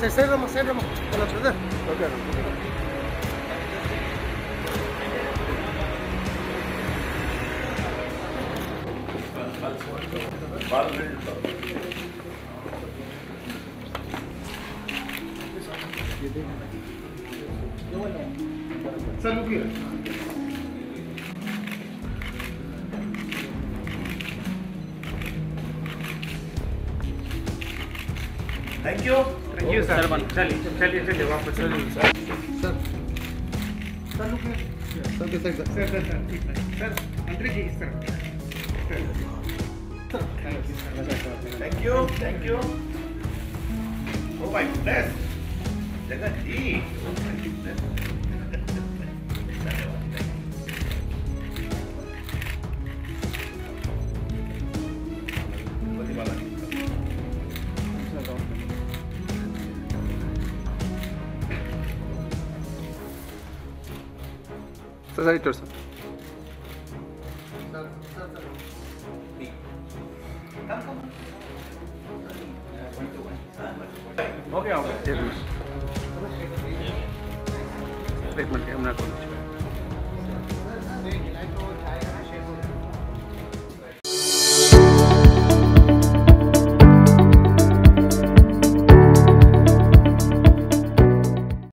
Side Ramo. Hello, brother. Okay. Sir, look here. Thank you. Thank you, sir. चलिए वापस चलिए Sir. Sir, look here. Sir, this side, sir. Sir ठीक है sir मंत्री जी इस तरफ thank you oh my goodness Jagat ji oh my goodness Side sir. Okay एक मिनट कैमरा खोलो